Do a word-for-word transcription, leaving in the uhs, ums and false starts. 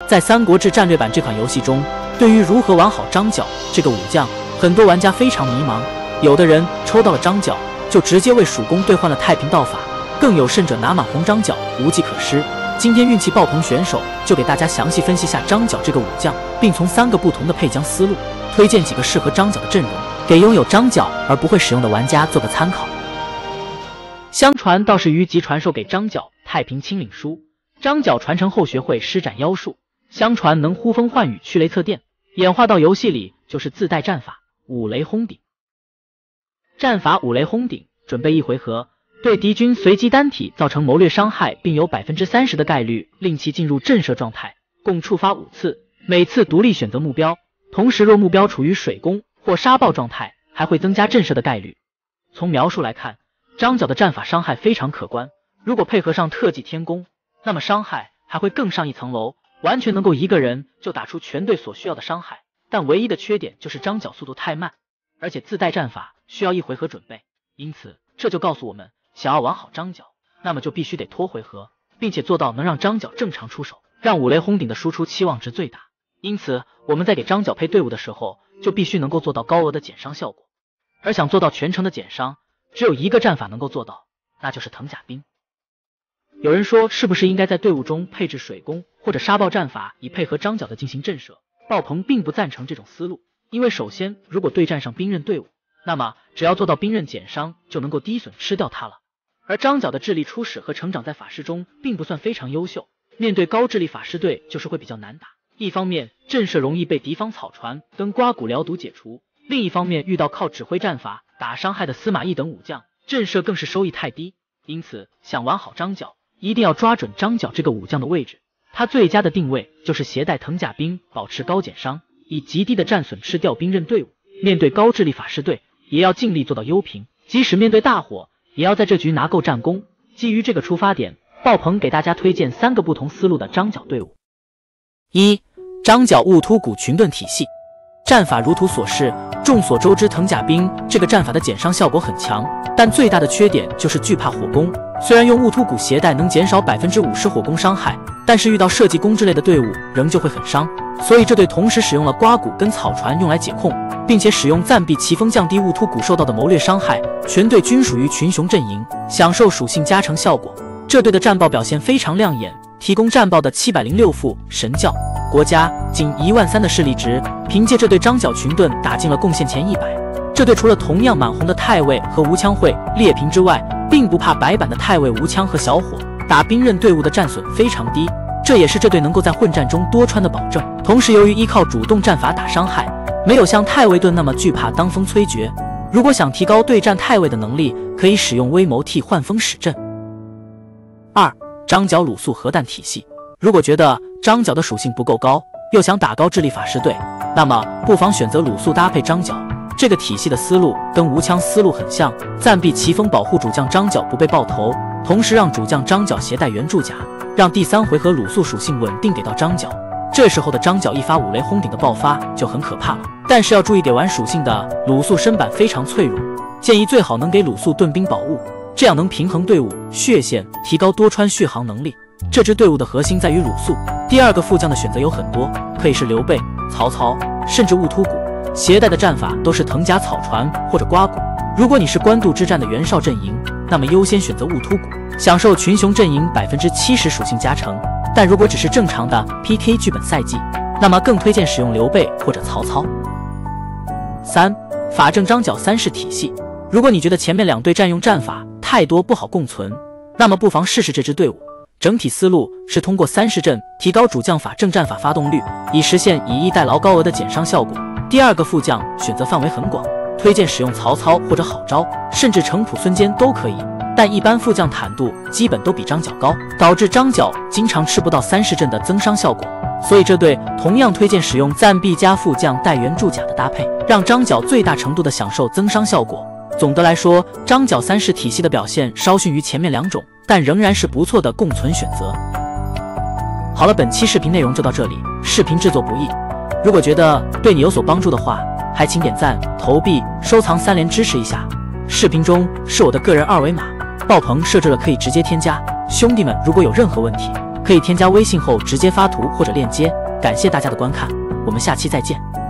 在《三国志战略版》这款游戏中，对于如何玩好张角这个武将，很多玩家非常迷茫。有的人抽到了张角，就直接为蜀公兑换了太平道法，更有甚者拿满红张角，无计可施。今天运气爆棚选手就给大家详细分析下张角这个武将，并从三个不同的配将思路，推荐几个适合张角的阵容，给拥有张角而不会使用的玩家做个参考。相传道士虞吉传授给张角太平清领书，张角传承后学会施展妖术，相传能呼风唤雨、驱雷测电，演化到游戏里就是自带战法五雷轰顶。战法五雷轰顶，准备一回合，对敌军随机单体造成谋略伤害，并有 百分之三十 的概率令其进入震慑状态，共触发五次，每次独立选择目标，同时若目标处于水攻或沙暴状态，还会增加震慑的概率。从描述来看，张角的战法伤害非常可观，如果配合上特技天宫，那么伤害还会更上一层楼，完全能够一个人就打出全队所需要的伤害。但唯一的缺点就是张角速度太慢，而且自带战法需要一回合准备，因此这就告诉我们，想要玩好张角，那么就必须得拖回合，并且做到能让张角正常出手，让五雷轰顶的输出期望值最大。因此我们在给张角配队伍的时候，就必须能够做到高额的减伤效果。而想做到全程的减伤，只有一个战法能够做到，那就是藤甲兵。有人说是不是应该在队伍中配置水攻或者沙暴战法，以配合张角的进行震慑？鲍鹏并不赞成这种思路，因为首先如果对战上兵刃队伍，那么只要做到兵刃减伤，就能够低损吃掉它了。而张角的智力初始和成长在法师中并不算非常优秀，面对高智力法师队就是会比较难打。一方面震慑容易被敌方草船跟刮骨疗毒解除，另一方面遇到靠指挥战法打伤害的司马懿等武将，震慑更是收益太低。因此想玩好张角，一定要抓准张角这个武将的位置，他最佳的定位就是携带藤甲兵，保持高减伤，以极低的战损吃掉兵刃队伍。面对高智力法师队，也要尽力做到优平，即使面对大火，也要在这局拿够战功。基于这个出发点，鲍鹏给大家推荐三个不同思路的张角队伍。一、张角雾突骨群盾体系。战法如图所示，众所周知藤甲兵这个战法的减伤效果很强，但最大的缺点就是惧怕火攻。虽然用雾突骨携带能减少 百分之五十 火攻伤害，但是遇到射击攻之类的队伍仍旧会很伤，所以这队同时使用了刮骨跟草船用来解控，并且使用暂避奇风降低雾突骨受到的谋略伤害，全队均属于群雄阵营，享受属性加成效果。这队的战报表现非常亮眼，提供战报的七百零六副神教，国家仅一万三的势力值，凭借这对张角群盾打进了贡献前一百。这队除了同样满红的太尉和无枪会列平之外，并不怕白板的太尉无枪和小火，打兵刃队伍的战损非常低，这也是这队能够在混战中多穿的保证。同时由于依靠主动战法打伤害，没有像太尉盾那么惧怕当风摧绝。如果想提高对战太尉的能力，可以使用微谋替换风使阵。二、张角鲁肃核弹体系。如果觉得张角的属性不够高，又想打高智力法师队，那么不妨选择鲁肃搭配张角。这个体系的思路跟无枪思路很像，暂避奇风保护主将张角不被爆头，同时让主将张角携带圆柱甲，让第三回合鲁肃属性稳定给到张角。这时候的张角一发五雷轰顶的爆发就很可怕了。但是要注意，给完属性的鲁肃身板非常脆弱，建议最好能给鲁肃盾兵宝物，这样能平衡队伍血线，提高多穿续航能力。这支队伍的核心在于鲁肃，第二个副将的选择有很多，可以是刘备、曹操，甚至雾突骨，携带的战法都是藤甲草船或者刮骨。如果你是官渡之战的袁绍阵营，那么优先选择雾突骨，享受群雄阵营 百分之七十 属性加成。但如果只是正常的 P K 剧本赛季，那么更推荐使用刘备或者曹操。三、法正张角三式体系。如果你觉得前面两队战用战法太多不好共存，那么不妨试试这支队伍。整体思路是通过三式阵提高主将法正战法发动率，以实现以逸待劳高额的减伤效果。第二个副将选择范围很广，推荐使用曹操或者郝昭，甚至程普孙坚都可以。但一般副将坦度基本都比张角高，导致张角经常吃不到三式阵的增伤效果。所以这队同样推荐使用暂避加副将带圆柱甲的搭配，让张角最大程度的享受增伤效果。总的来说，张角三式体系的表现稍逊于前面两种，但仍然是不错的共存选择。好了，本期视频内容就到这里。视频制作不易，如果觉得对你有所帮助的话，还请点赞、投币、收藏三连支持一下。视频中是我的个人二维码，鲍鹏设置了可以直接添加。兄弟们，如果有任何问题， 可以添加微信后直接发图或者链接。感谢大家的观看，我们下期再见。